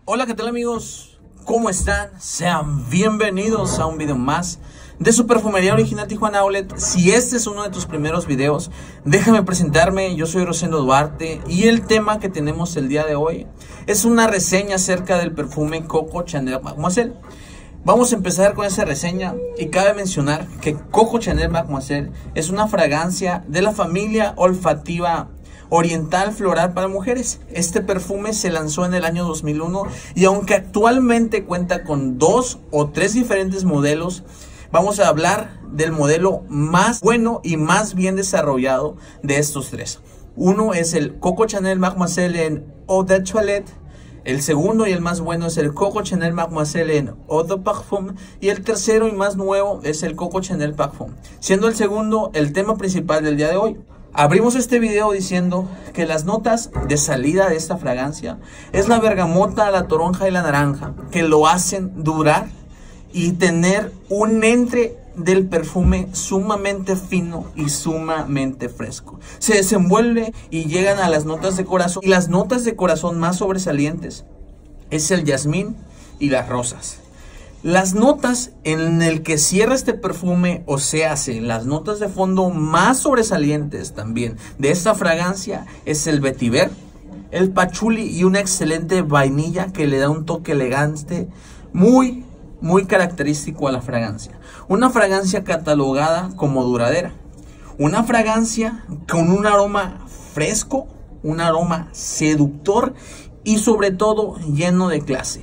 Hola, ¿qué tal amigos? ¿Cómo están? Sean bienvenidos a un video más de su perfumería original Tijuana Outlet. Si este es uno de tus primeros videos, déjame presentarme. Yo soy Rosendo Duarte y el tema que tenemos el día de hoy es una reseña acerca del perfume Coco Chanel Mademoiselle. Vamos a empezar con esa reseña y cabe mencionar que Coco Chanel Mademoiselle es una fragancia de la familia olfativa oriental floral para mujeres. Este perfume se lanzó en el año 2001 y aunque actualmente cuenta con 2 o 3 diferentes modelos, vamos a hablar del modelo más bueno y más bien desarrollado de estos tres. Uno es el Coco Chanel Mademoiselle en Eau de Toilette. El segundo y el más bueno es el Coco Chanel Mademoiselle en Eau de Parfum. Y el tercero y más nuevo es el Coco Chanel Parfum, siendo el segundo el tema principal del día de hoy. Abrimos este video diciendo que las notas de salida de esta fragancia es la bergamota, la toronja y la naranja, que lo hacen durar y tener un entre del perfume sumamente fino y sumamente fresco. Se desenvuelve y llegan a las notas de corazón, y las notas de corazón más sobresalientes es el jazmín y las rosas. Las notas en el que cierra este perfume, o sea, las notas de fondo más sobresalientes también de esta fragancia es el vetiver, el pachuli y una excelente vainilla que le da un toque elegante muy característico a la fragancia. Una fragancia catalogada como duradera. Una fragancia con un aroma fresco, un aroma seductor y sobre todo lleno de clase.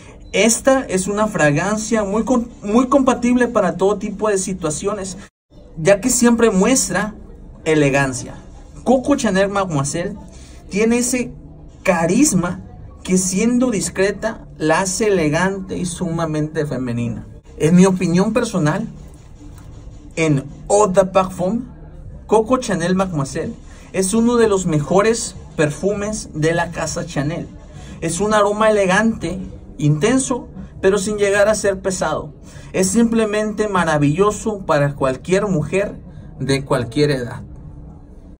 Esta es una fragancia muy compatible para todo tipo de situaciones, ya que siempre muestra elegancia. Coco Chanel Mademoiselle tiene ese carisma que, siendo discreta, la hace elegante y sumamente femenina. En mi opinión personal, en Eau de Parfum, Coco Chanel Mademoiselle es uno de los mejores perfumes de la casa Chanel. Es un aroma elegante, intenso, pero sin llegar a ser pesado. Es simplemente maravilloso para cualquier mujer de cualquier edad.